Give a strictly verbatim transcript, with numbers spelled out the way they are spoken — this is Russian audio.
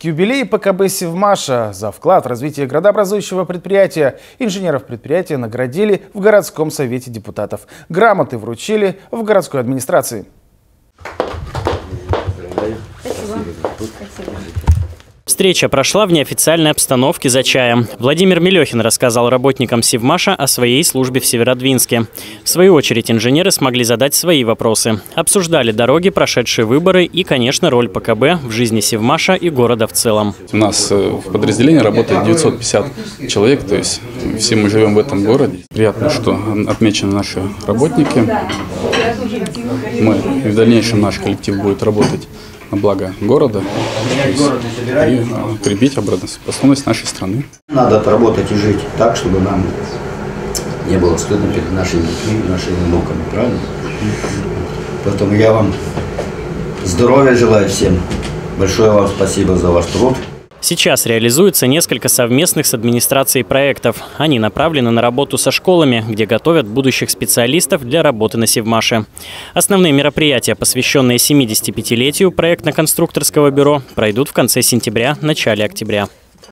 К юбилею ПКБ «Севмаша» за вклад в развитие градообразующего предприятия инженеров предприятия наградили в городском совете депутатов. Грамоты вручили в городской администрации. Встреча прошла в неофициальной обстановке за чаем. Владимир Мелехин рассказал работникам «Севмаша» о своей службе в Северодвинске. В свою очередь инженеры смогли задать свои вопросы. Обсуждали дороги, прошедшие выборы и, конечно, роль ПКБ в жизни «Севмаша» и города в целом. У нас в подразделении работает девятьсот пятьдесят человек, то есть все мы живем в этом городе. Приятно, что отмечены наши работники. Мы, и в дальнейшем наш коллектив будет работать на благо города и прибить обороноспособность нашей страны. Надо отработать и жить так, чтобы нам не было стыдно перед нашими детьми, нашими внуками, правильно? Поэтому я вам здоровья желаю всем. Большое вам спасибо за ваш труд. Сейчас реализуется несколько совместных с администрацией проектов. Они направлены на работу со школами, где готовят будущих специалистов для работы на «Севмаше». Основные мероприятия, посвященные семидесятипятилетию проектно-конструкторского бюро, пройдут в конце сентября – начале октября.